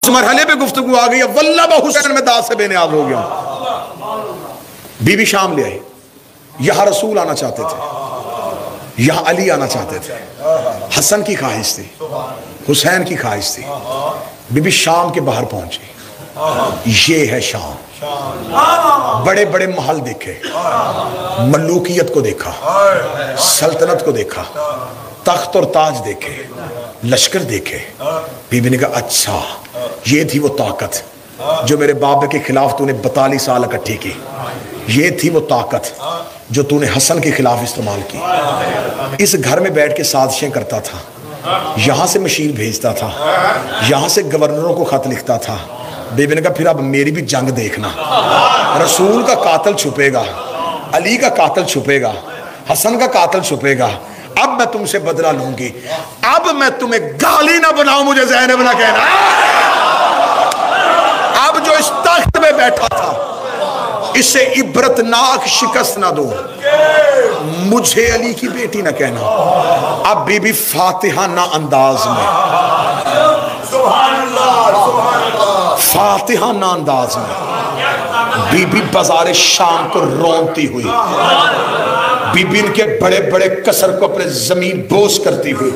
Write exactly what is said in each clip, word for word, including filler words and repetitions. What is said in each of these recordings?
مرحلے پہ گفتگو آ گئی ہے واللہ با حسین میں داد سے بے نیاز ہو گیا. بی بی شام لے آئی. یہاں رسول آنا چاہتے تھے, یہاں علی آنا چاہتے تھے. حسن کی خواہش تھی, حسین کی خواہش تھی. بی بی شام کے باہر پہنچی. یہ ہے شام. بڑے بڑے محل دیکھے, ملوکیت کو دیکھا, سلطنت کو دیکھا, تخت اور تاج دیکھے, لشکر دیکھے. بی بی نے کہا اچھا یہ تھی وہ طاقت جو میرے بابا کے خلاف تو نے بتالیس سال اکٹھی کی. یہ تھی وہ طاقت جو تو نے حسن کے خلاف استعمال کی. اس گھر میں بیٹھ کے سازشیں کرتا تھا, یہاں سے مشیر بھیجتا تھا, یہاں سے گورنروں کو خط لکھتا تھا. بی بی نے کہا پھر اب میری بھی جنگ دیکھنا. رسول کا قاتل چھپے گا, علی کا قاتل چھپے گا, حسن کا قاتل چھپے گا. اب میں تم سے بدلہ لوں گی. اب میں تمہیں گالی نہ بناؤں, مجھے زینب نہ کہنا. اب جو اس تخت میں بیٹھا تھا اسے عبرتناک شکست نہ دو, مجھے علی کی بیٹی نہ کہنا. اب بی بی فاتحانہ انداز میں, فاتحانہ انداز میں بی بی بازار شام کو رونتی ہوئی, بی بی ان کے بڑے بڑے قصر کو اپنے زمین بوس کرتی ہوئی,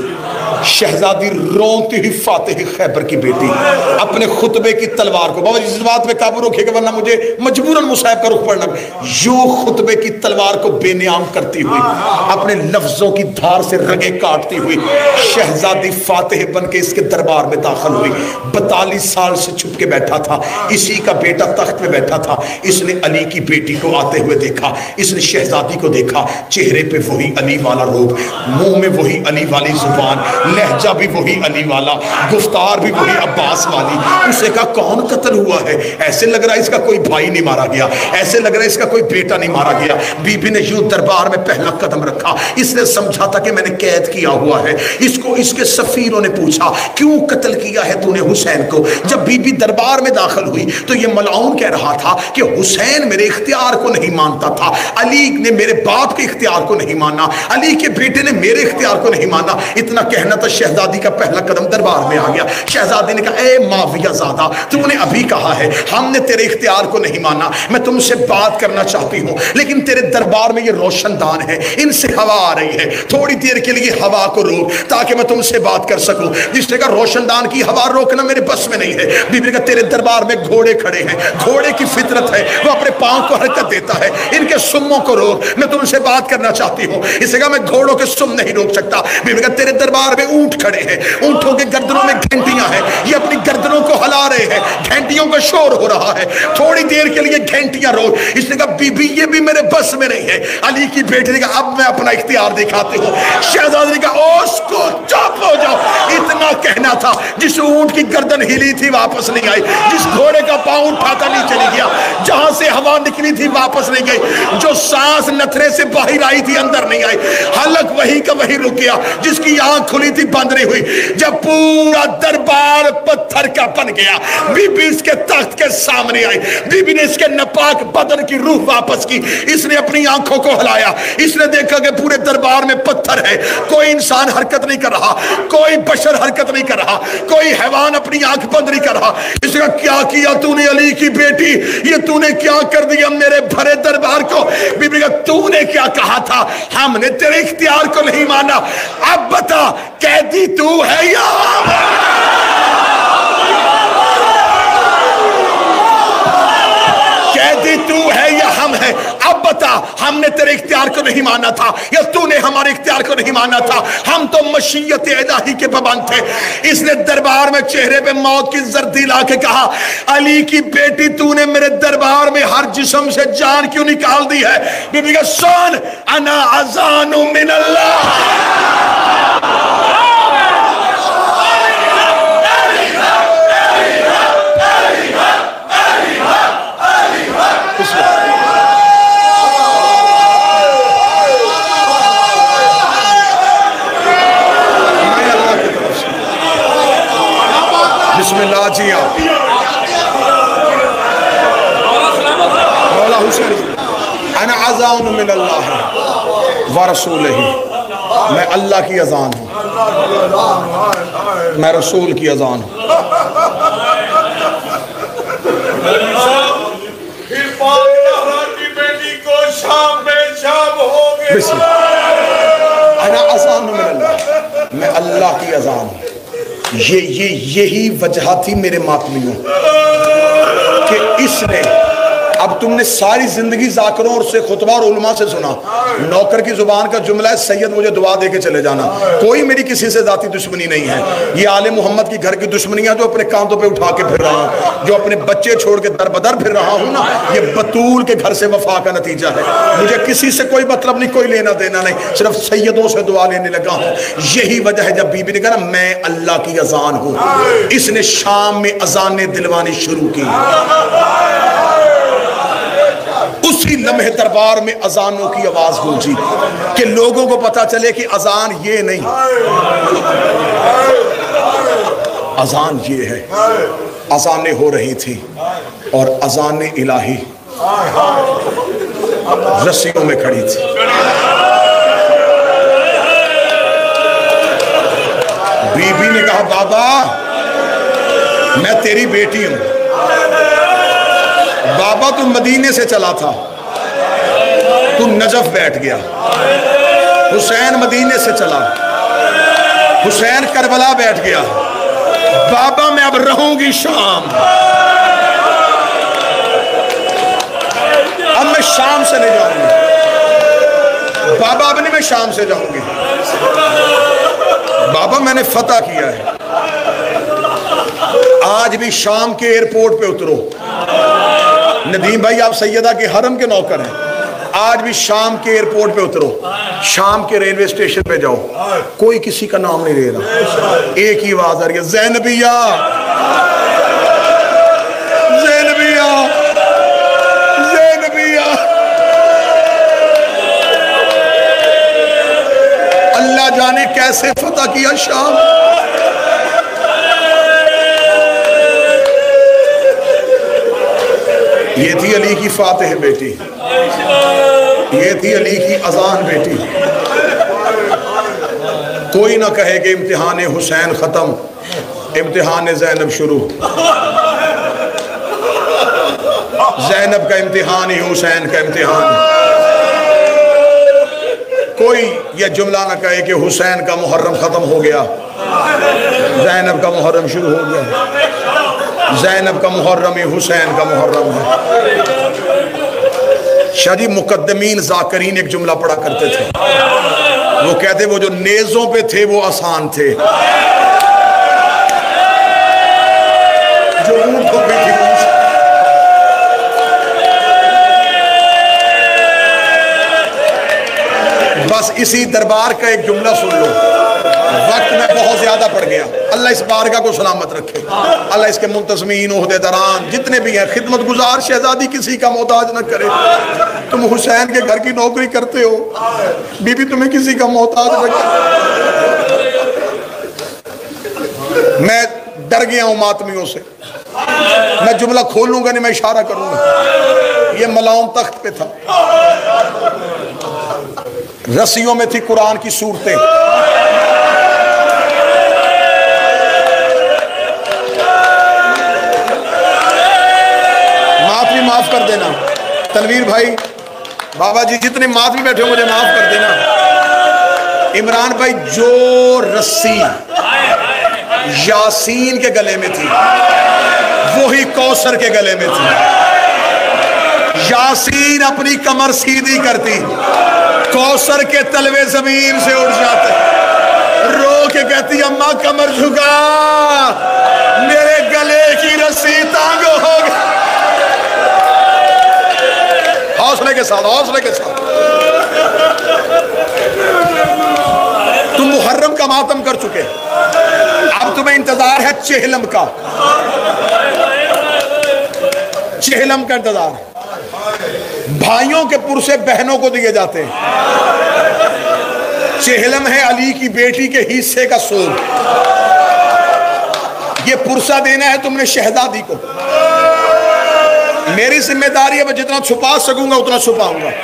شہزادی رونتی ہوئی فاتح خیبر کی بیٹی اپنے خطبے کی تلوار کو, بابا جس بات پہ قابو رکھے گا ورنہ مجھے مجبوراً مصاحب کا رخ پڑنا, یوں خطبے کی تلوار کو بے نیام کرتی ہوئی, اپنے لفظوں کی دھار سے رگیں کاٹتی ہوئی شہزادی فاتح بن کے اس کے دربار میں داخل ہوئی. بتالیس سال سے چھپ کے بیٹھا تھا, اسی کا بیٹا تخت میں بیٹھا تھا. اس نے علی کی بیٹی کو آتے ہوئے دیکھا, اس نے شہزادی کو دیکھا, چہرے پہ وہی علی والا روپ, منہ میں وہی علی والی زبان, لہجہ بھی وہی علی والا, گفتار بھی وہی عباس والی. اسے کہا کون قتل ہوا ہے؟ ایسے لگ رہا ہے اس کا کوئی بھائی نہیں مارا گیا, ایسے لگ رہا ہے اس کا کوئی بیٹا نہیں مارا گیا. بی بی نے یوں دربار میں پہلا قدم رکھا. اس نے سمجھا تھا کہ میں نے قید کیا ہوا ہے. اس کو اس کے سفیروں نے پوچھا کیوں قتل کیا ہے تو نے حسین کو؟ جب بی بی دربار میں داخل ہوئی تو یہ ملعون کہہ رہا تھا کہ حسین میرے اختیار کو نہیں مانتا تھا, علی نے میرے باپ کے اختیار کو نہیں مانا, علی کے بیٹے نے میرے اختیار کو نہیں مانا. اتنا کہنا تھا شہزادی کا پہلا قدم دربار میں آ گیا. شہزادی نے کہا اے معاویہ زادہ, تو نے ابھی کہا ہے ہم نے تیرے اختیار کو نہیں مانا, میں تم سے بات کرنا چاہتی ہوں لیکن تیرے دربار میں یہ روشن دان ہے, ان سے ہوا آ رہی ہے, تھوڑی دیر کے لیے ہوا کو روک تاکہ میں تم سے بات کر سکوں. جس نے کہا روشن دان کی ہوا روکنا میرے بس میں نہیں ہے. بی بی نے کہا تیرے دربار میں گھوڑے کھڑے ہیں, گھوڑے کی فطرت ہے, وہ اپنے پاؤں کو حرکت دیتا ہے, ان کے سموں کو روک, میں تم سے بات کرنا چاہتی ہوں. اس نے کہا میں گھوڑوں کے سم نہیں روک سکتا. بی بی نے کہا تیرے دربار میں اونٹ کھڑے ہیں, اونٹوں کے گردنوں میں گھنٹیاں ہیں, یہ اپنی گردنوں کو ہلا رہے ہیں, گھنٹیوں کا شور ہو رہا ہے, تھوڑی دیر کے لیے گھنٹیاں روک. اس نے کہا بی بی یہ بھی میرے بس میں نہیں ہے. علی کی بیٹی نے کہا اب میں اپنا اختیار دکھاتی ہوں. شہزادی نے کہا اس کو چپ ہو جاؤ. اتنا کہنا تھا, جس اونٹ کی گردن ہلی تھی واپس نہیں آئی, جس گھوڑے کا پاؤں اٹھاتا نہیں چلی گیا, جہاں سے ہوا نکلی تھی واپس نہیں گئی, جو سانس نتھرے سے باہر آئی تھی اندر نہیں آئی, حلق وہی کا وہی رک گیا, جس کی آنکھ کھلی تھی بند نہیں ہوئی. جب پورا دربار پتھر کا بن گیا, بی بی اس کے تخت کے سامنے آئی, بی بی نے اس کے ناپاک بدن کی روح واپس کی. اس نے اپنی آنکھوں کو ہلایا, اس نے دیکھا کہ پورے دربار میں پتھر ہے, کوئی انسان حرکت نہیں کر رہا, کوئی بشر حرکت نہیں کر رہا, کوئی حیوان اپنی آنکھ بند نہیں کر رہا. اس نے کہا کیا کیا تو نے علی کی بیٹی, یہ تو نے کیا کر دیا میرے بھرے دربار کو؟ بی بی کہا تو نے کیا کہا تھا ہم نے تیرے اختیار کو نہیں مانا, اب بتا قیدی تو ہے یا قیدی تو ہے یا ہم ہے؟ اب بتا ہم نے تیرے اختیار کو نہیں مانا تھا یا تو نے ہمارے اختیار کو نہیں مانا تھا؟ ہم تو مشیت الہی کے پابند تھے. اس نے دربار میں چہرے پہ موت کی زردی لا کے کہا علی کی بیٹی تو نے میرے دربار میں ہر جسم سے جان کیوں نکال دی ہے؟ بی بی کہ سن انا اذان من اللہ. بسم اللہ جی آپ مولا حسین انا اذان من اللہ ورسولہ, میں اللہ کی اذان ہوں, میں رسول کی اذان ہوں. بسم اللہ انا اذان من اللہ، میں اللہ کی اذان ہوں۔ یہ یہ یہی وجہ تھی میرے ماتمیوں کہ اس نے، اب تم نے ساری زندگی ذاکروں اور سے خطبہ اور علماء سے سنا، نوکر کی زبان کا جملہ ہے سید مجھے دعا دے کے چلے جانا، کوئی میری کسی سے ذاتی دشمنی نہیں ہے، یہ آل محمد کی گھر کی دشمنیاں جو اپنے کاندھوں پہ اٹھا کے پھر رہا ہوں، جو اپنے بچے چھوڑ کے در بدر پھر رہا ہوں نا، یہ بطول کے گھر سے وفا کا نتیجہ ہے۔ مجھے کسی سے کوئی مطلب نہیں، کوئی لینا دینا نہیں، صرف سیدوں سے دعا لینے لگا ہوں۔ یہی وجہ ہے جب بی بی نے کہا نا میں اللہ کی اذان ہوں، اس نے شام میں اذانیں دلوانی شروع کی۔ اسی لمحے دربار میں اذانوں کی آواز گونجی کہ لوگوں کو پتا چلے کہ اذان یہ نہیں، اذان یہ ہے۔ اذانیں ہو رہی تھی اور اذان الہی رسیوں میں کھڑی تھی۔ بی بی نے کہا بابا میں تیری بیٹی ہوں، بابا تو مدینے سے چلا تھا، تو نجف بیٹھ گیا، حسین مدینے سے چلا، حسین کربلا بیٹھ گیا، بابا میں اب رہوں گی شام، اب میں شام سے نہیں جاؤں گی، بابا اب نہیں میں شام سے جاؤں گی، بابا میں نے فتح کیا ہے، آج بھی شام کے ایئرپورٹ پہ اترو، ندیم بھائی آپ سیدہ کے حرم کے نوکر ہیں، آج بھی شام کے ایئرپورٹ پہ اترو، شام کے ریلوے اسٹیشن پہ جاؤ، کوئی کسی کا نام نہیں لے رہا، ایک ہی آواز آ رہی ہے زینبیہ زینبیہ زینبیہ۔ اللہ جانے کیسے فتح کیا شام۔ یہ تھی علی کی فاتح بیٹی، یہ تھی علی کی اذان بیٹی۔ کوئی نہ کہے کہ امتحان حسین ختم، امتحان زینب شروع، زینب کا امتحان ہی حسین کا امتحان۔ کوئی یہ جملہ نہ کہے کہ حسین کا محرم ختم ہو گیا، زینب کا محرم شروع ہو گیا، زینب کا محرم ہی حسین کا محرم ہے۔ شاہ جی مقدمین ذاکرین ایک جملہ پڑھا کرتے تھے، وہ کہتے وہ جو نیزوں پہ تھے وہ آسان تھے، جو اونٹوں پہ تھی بس اسی دربار کا ایک جملہ سن لو، وقت میں بہت زیادہ پڑ گیا، اللہ اس بارگاہ کو سلامت رکھے، اللہ اس کے منتظمین عہدیداران جتنے بھی ہیں خدمت گزار شہزادی کسی کا محتاج نہ کرے۔ تم حسین کے گھر کی نوکری کرتے ہو، بی بی تمہیں کسی کا محتاج نہ کرے۔ میں ڈر گیا ہوں ماتمیوں سے، میں جملہ کھولوں گا نہیں، میں اشارہ کروں گا۔ یہ ملاؤں تخت پہ تھا، رسیوں میں تھی قرآن کی صورتیں، ماتمی معاف کر دینا، تنویر بھائی بابا جی جتنے ماتمی بیٹھے ہو مجھے معاف کر دینا۔ عمران بھائی جو رسی یاسین کے گلے میں تھی وہی کوثر کے گلے میں تھی۔ یاسین اپنی کمر سیدھی کرتی، کوثر کے تلوے زمین سے اڑ جاتے، رو کے کہتی اماں کمر جھکا، میرے گلے کی رسی تانگ ہو گئی۔ حوصلے کے ساتھ، حوصلے کے ساتھ۔ تم محرم کا ماتم کر چکے، اب تمہیں انتظار ہے چہلم کا، چہلم کا انتظار ہے۔ بھائیوں کے پرسے بہنوں کو دیے جاتے ہیں، چہلم ہے علی کی بیٹی کے حصے کا سود، یہ پرسہ دینا ہے تم نے شہزادی کو۔ میری ذمہ داری ہے میں جتنا چھپا سکوں گا اتنا چھپاؤں گا۔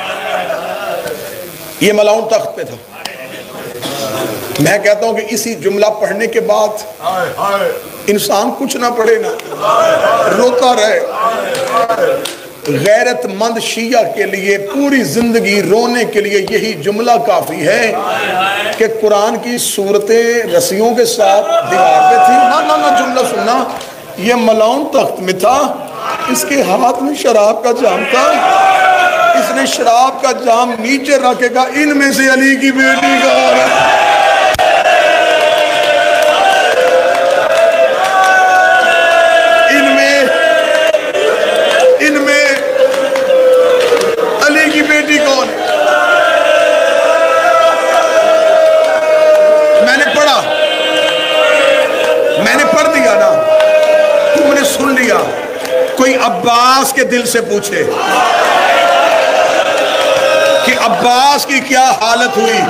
یہ ملاؤں تخت پہ تھا، میں کہتا ہوں کہ اسی جملہ پڑھنے کے بعد انسان کچھ نہ پڑھے نا روتا رہے، غیرت مند شیعہ کے لیے پوری زندگی رونے کے لیے یہی جملہ کافی ہے کہ قرآن کی صورتیں رسیوں کے ساتھ دیوار پہ تھی. نہ نہ نہ جملہ سننا، یہ ملاؤن تخت میں تھا، اس کے ہاتھ میں شراب کا جام تھا، اس نے شراب کا جام نیچے رکھے گا ان میں سے علی کی بیٹی کا ان میں ان میں علی کی بیٹی کون ہے؟ میں نے پڑھا، میں نے پڑھ دیا نا، تم نے سن لیا. کوئی عباس کے دل سے پوچھے کہ عباس کی کیا حالت ہوئی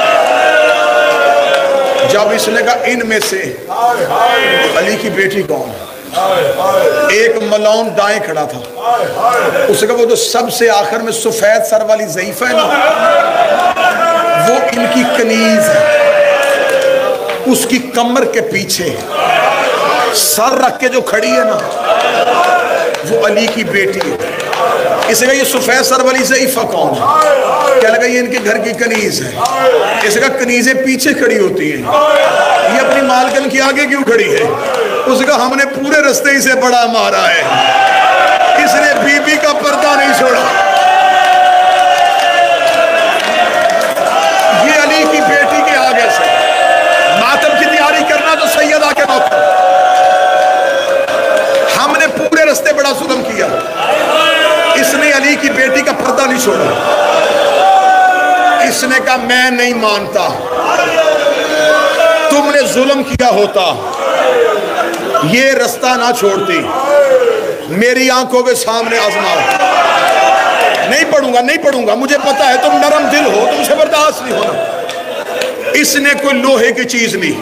جب اس نے کہا ان میں سے علی کی بیٹی کون ہے؟ ایک ملعون دائیں کھڑا تھا، اس نے کہا وہ جو سب سے آخر میں سفید سر والی ضعیفہ ہے نا، وہ ان کی کنیز ہے، اس کی کمر کے پیچھے سر رکھ کے جو کھڑی ہے نا وہ علی کی بیٹی ہے. اس نے کہا یہ سفید سر والی ضعیفہ کون ہے؟ کیا لگا یہ ان کے گھر کی کنیز ہے. اس نے کہا کنیزیں پیچھے کھڑی ہوتی ہیں، یہ اپنی مالکن کی آگے کیوں کھڑی ہے؟ اس نے کہا ہم نے پورے رستے ہی سے بڑا مارا ہے، اس نے بی بی کا پردہ نہیں چھوڑا. یہ علی کی بیٹی کے آگے سے ماتم کی تیاری کرنا تو سیدہ کے موقع، ہم نے پورے رستے بڑا ظلم کیا، اس نے علی کی بیٹی کا پردہ نہیں چھوڑا. اس نے کہا میں نہیں مانتا، تم نے ظلم کیا ہوتا یہ رستہ نہ چھوڑتی، میری آنکھوں کے سامنے آزماؤ. نہیں پڑھوں گا نہیں پڑھوں گا، مجھے پتا ہے تم نرم دل ہو، تم سے برداشت نہیں ہونا. اس نے کوئی لوہے کی چیز لی،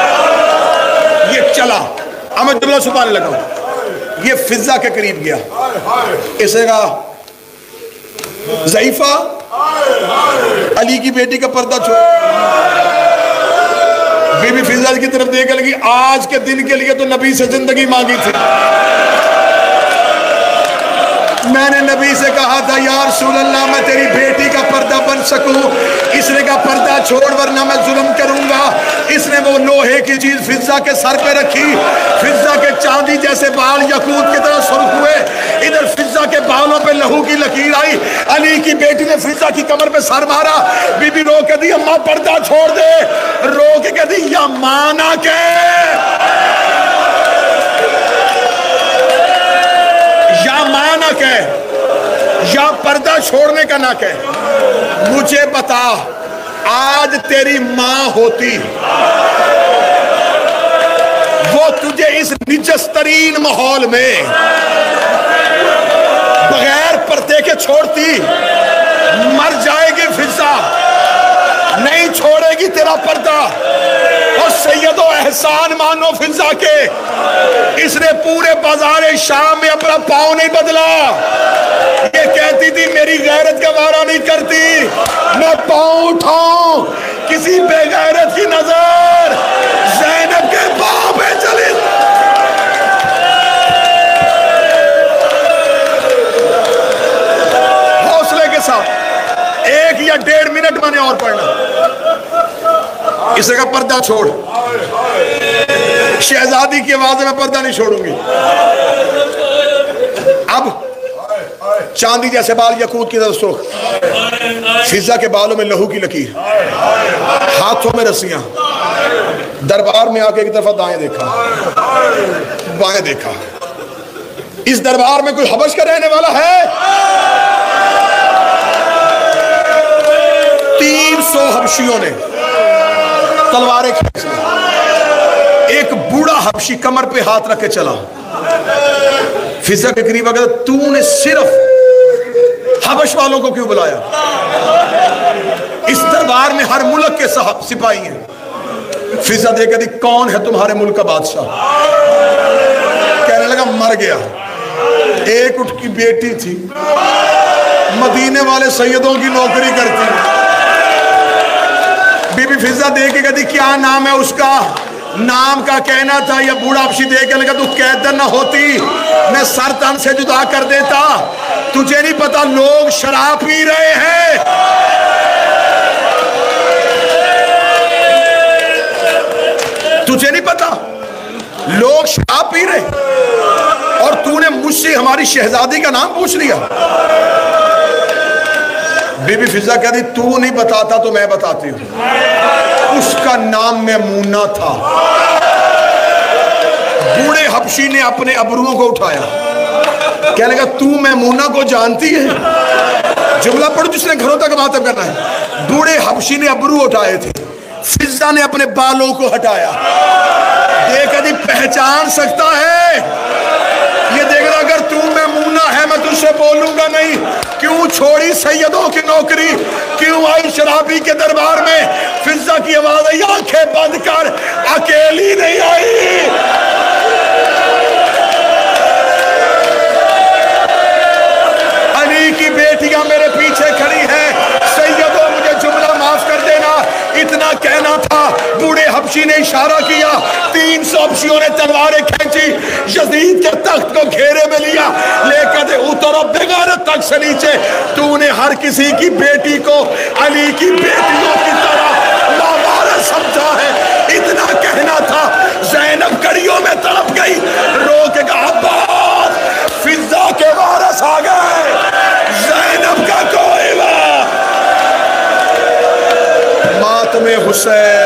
یہ چلا. اب میں جملہ چھپانے لگا، یہ فضہ کے قریب گیا، اس نے کہا ضعیفہ علی کی بیٹی کا پردہ چھوڑ. بی بی فضہ کی طرف دیکھنے لگی، آج کے دن کے لیے تو نبی سے زندگی مانگی تھی، میں نے نبی سے کہا تھا یا رسول اللہ میں تیری بیٹی کا پردہ بن سکوں. اس نے کہا پردہ چھوڑ ورنہ میں ظلم کروں گا. اس نے وہ لوہے کی چیز فضہ کے سر پہ رکھی، فضہ کے چاندی جیسے بال یاقوت کی طرح سرخ ہوئے، ادھر فضہ کے بالوں پہ لہو کی لکیر آئی. علی کی بیٹی نے فضہ کی کمر پہ سر مارا، بی بی رو کے دی اماں پردہ چھوڑ دے، رو کے کہہ دی یا ماں نہ کہ یا ماں نہ کہہ، یا پردہ چھوڑنے کا نہ کہہ، مجھے بتا آج تیری ماں ہوتی وہ تجھے اس نجس ترین ماحول میں بغیر پردے کے چھوڑتی. مر جائے گی فضہ، نہیں چھوڑے گی تیرا پردہ. اور سید و احسان مانو فضہ کے، اس نے پورے بازار شام میں اپنا پاؤں نہیں بدلا. یہ کہتی تھی میری غیرت کا وارہ نہیں کرتی، میں پاؤں اٹھاؤں کسی بے غیرت کی نظر زینب کے پاؤں پہ چلی. حوصلے کے ساتھ ایک یا ڈیڑھ منٹ میں نے اور پڑھنا. اس کا پردہ چھوڑ، شہزادی کی آواز میں پردہ نہیں چھوڑوں گی. اب چاندی جیسے بال یاقوت کی طرح سرخ، فضہ کے بالوں میں لہو کی لکیر، ہاتھوں میں رسیاں. دربار میں آ کے ایک دفعہ دائیں دیکھا بائیں دیکھا. اس دربار میں کوئی حبش کا رہنے والا ہے؟ تین سو حبشیوں نے تلواریں کھینچ لی. ایک بوڑھا حبشی کمر پہ ہاتھ رکھ کے چلا، فضہ کے قریب اگر تو نے صرف حبش والوں کو کیوں بلایا؟ اس دربار میں ہر ملک کے سپاہی ہیں. فضہ دے کہتی کون ہے تمہارے ملک کا بادشاہ؟ کہنے لگا مر گیا. ایک اٹھ کی بیٹی تھی، مدینے والے سیدوں کی نوکری کرتی. بی بی فضہ دے کے کہتی کیا نام ہے اس کا؟ نام کا کہنا تھا، یا بوڑھا حبشی دے کے لگا تو قیدر نہ ہوتی، میں سر تن سے جدا کر دیتا۔ تجھے نہیں پتا لوگ شراب پی رہے ہیں، تجھے نہیں پتا لوگ شراب پی رہے، اور تو نے مجھ سے ہماری شہزادی کا نام پوچھ لیا۔ بی بی فضہ کہتی تو نہیں بتاتا تو میں بتاتی ہوں، اس کا نام میمونہ تھا۔ بوڑھے حبشی نے اپنے ابروؤں کو اٹھایا، کہنے لگا تو میمونہ کو جانتی ہے؟ جملہ پڑھو جس نے گھروں تک مخاطب کرنا ہے۔ بوڑھے حبشی نے ابرو اٹھائے تھے، فضہ نے اپنے بالوں کو ہٹایا۔ دیکھ دی پہچان سکتا ہے، یہ دیکھ رہا اگر تو میمونہ ہے میں تجھ سے بولوں گا نہیں۔ کیوں چھوڑی سیدوں کی نوکری، کیوں آئی شرابی کے دربار میں؟ فضہ کی آواز آئی آنکھیں بند کر، اکیلی نہیں آئی۔ علی کی بیٹیاں میرے پیچھے کھڑی ہیں، سیدوں مجھے جملہ معاف کر دینا، اتنا کہنا تھا۔ بوڑھے حبشی نے اشارہ کیا، تین سو حبشیوں نے تلواریں کھینچی، یزید کے تخت کو گھیرے میں لیا، لے کر اترو بغیرت تک سے نیچے۔ تو نے ہر کسی کی بیٹی کو علی کی بیٹیوں کی طرح لاوارث سمجھا ہے، اتنا کہنا تھا۔ زینب کڑیوں میں تڑپ گئی، رو کے کہا عباس فضہ کے وارث آ گئے، زینب کا کوئی وارث۔ ماتم حسین